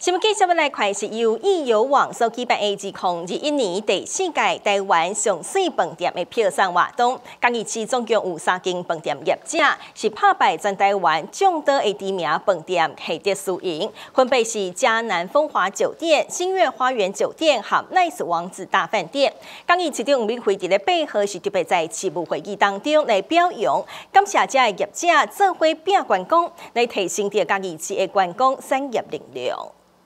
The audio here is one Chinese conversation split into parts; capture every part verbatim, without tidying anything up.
新闻继续来看是由易游网所举办的自控二一年第四届台湾上水饭店的票选活动，嘉义市总共有三间饭店业者是拍败全台湾众多的知名饭店获得输赢，分别是嘉南风华酒店、新月花园酒店和 Nice 王子大饭店。嘉义市长吴敏惠伫咧背后是特别在事务会议当中来表扬，感谢这个业者做伙拼员工，来提升着嘉义市的员工产业力量。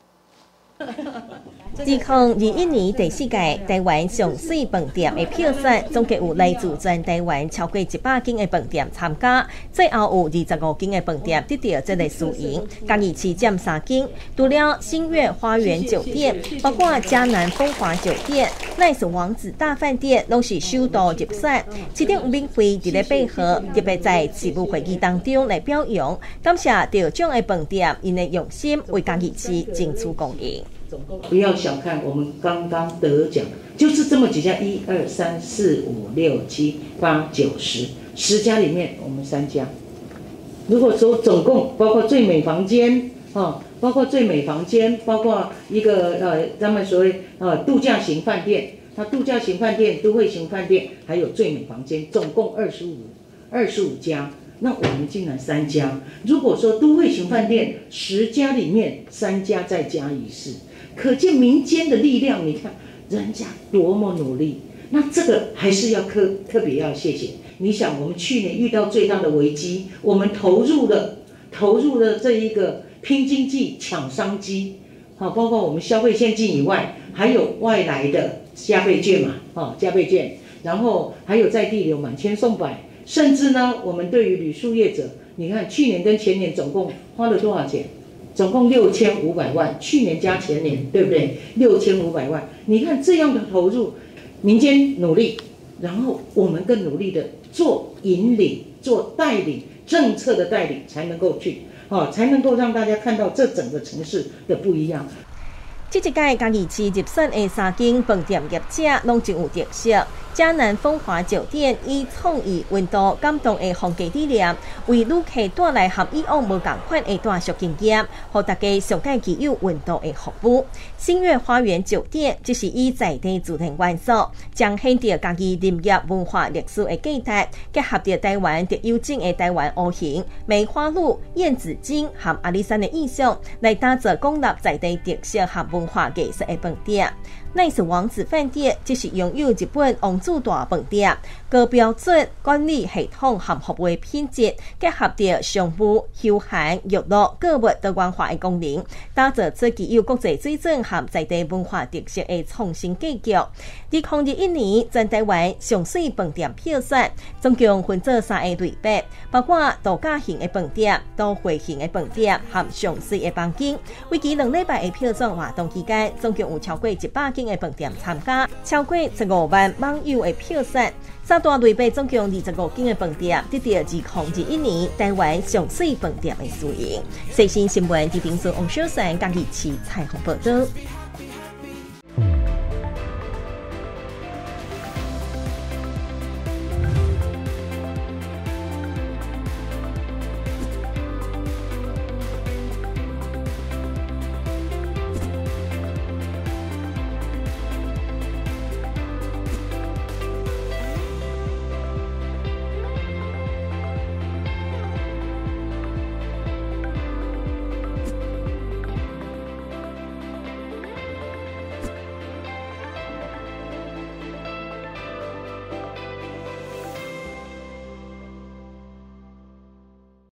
自控二一年第四届台湾上水饭店的票选，总计有来自全台湾超过一百间的饭店参加，最后有二十五间的饭店得到这个输赢。嘉义市占三间，除了新月花园酒店，包括嘉南风华酒店、Nice 王子大饭店，拢是首度入选。市长吴敏惠伫咧背后特别在事务会议当中来表扬，感谢得奖的饭店因的用心为嘉义市争取公赢。 不要小看我们刚刚得奖，就是这么几家，一二三四五六七八九十，十家里面我们三家。如果说总共包括最美房间啊，包括最美房间，包括一个呃他们所谓呃度假型饭店，那度假型饭店、都会型饭店，还有最美房间，总共二十五二十五家。那我们竟然三家。如果说都会型饭店十家里面三家在嘉义市。可见民间的力量，你看人家多么努力，那这个还是要特特别要谢谢。你想，我们去年遇到最大的危机，我们投入了投入了这一个拼经济、抢商机，好，包括我们消费现金以外，还有外来的加倍券嘛，啊，加倍券，然后还有在地流满千送百，甚至呢，我们对于旅宿业者，你看去年跟前年总共花了多少钱？总共六千五百万，去年加前年，对不对？六千五百万，你看这样的投入，民间努力，然后我们更努力的做引领、做带领政策的带领，才能够去，哦，才能够让大家看到这整个城市的不一样。 这一届嘉义市入选的三间饭店业者，拢真有特色。嘉南风华酒店以创意、温度感动的风格理念，为旅客带来和以往无同款的住宿经验，让大家上界具有温度的服务。新月花园酒店即是以在地自然元素，彰显着嘉义林业文化历史的价值，结合着台湾特有种的台湾乌形、梅花鹿、燕子精和阿里山的意象，来打造公立在地特色和文化艺术的饭店。Nice 王子饭店即是拥有日本王子大饭店，高标准管理系统和服务品质，结合着商务、休闲、娱乐购物多元化的功能，打造出具有国际水准和在地文化特色的创新格局。二零二一年全台湾上水饭店票选，总共分做三个类别，包括度假型的饭店、都会型的饭店和上水的房间。为期两礼拜的票选活动期间，总共有超过一百间的饭店参加，超过十五万网友的票选。三大类别总共二十五间的饭店得到二零二一年台湾上水饭店的输赢。最新新闻，地平线王小山嘉义市采访报道。